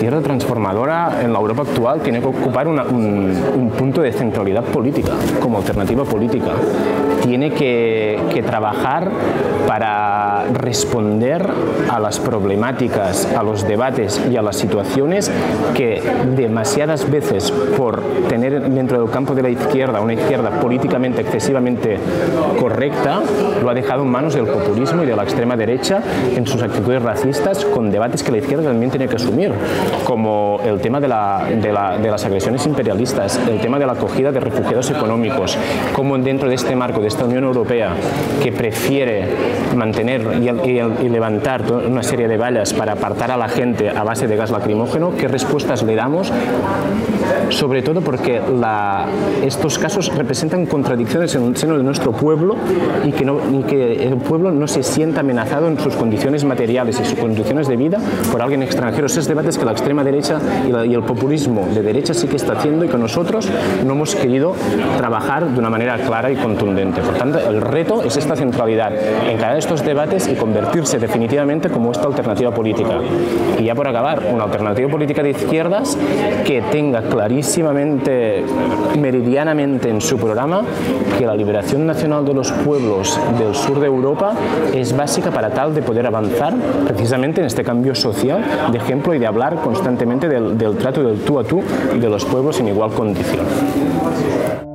izquierda transformadora en la Europa actual tiene que ocupar un punto de centralidad política, como alternativa política. Tiene que trabajar para responder a las problemáticas, a los debates y a las situaciones que demasiadas veces, por tener dentro del campo de la izquierda una izquierda políticamente excesivamente correcta, lo ha dejado en manos del populismo y de la extrema derecha en sus actitudes racistas, con debates que la izquierda también tiene que asumir, como el tema de las agresiones imperialistas, el tema de la acogida de refugiados económicos, como dentro de este marco de esta Unión Europea, que prefiere mantener y levantar una serie de vallas para apartar a la gente a base de gas lacrimógeno, ¿qué respuestas le damos? Sobre todo porque estos casos representan contradicciones en el seno de nuestro pueblo y que el pueblo no se sienta amenazado en sus condiciones materiales y sus condiciones de vida por alguien extranjero. Esos debates que la extrema derecha y el populismo de derecha sí que está haciendo y que nosotros no hemos querido trabajar de una manera clara y contundente. Por tanto, el reto es esta centralidad, encarar estos debates y convertirse definitivamente como esta alternativa política. Y ya por acabar, una alternativa política de izquierdas que tenga clarísimamente, meridianamente en su programa que la liberación nacional de los pueblos del sur de Europa es básica para tal de poder avanzar precisamente en este cambio social, de ejemplo, y de hablar constantemente del trato del tú a tú de los pueblos en igual condición.